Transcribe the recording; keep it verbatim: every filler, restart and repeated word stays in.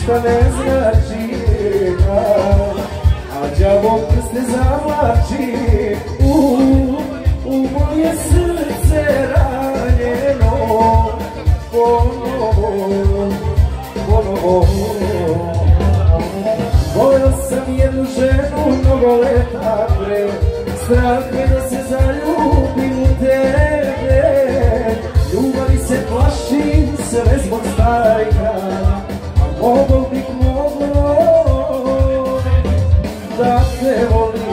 ništa ne znači, a đavo prste zavlači u, u moje srce ranjeno, ponovo, ponovo. Volio sam jednu ženu mnogo leta pre, strah me da se zaljubim u tebe. Ljubavi se plašim, sve zbog starih rana, a mogo bih moglo da te volim.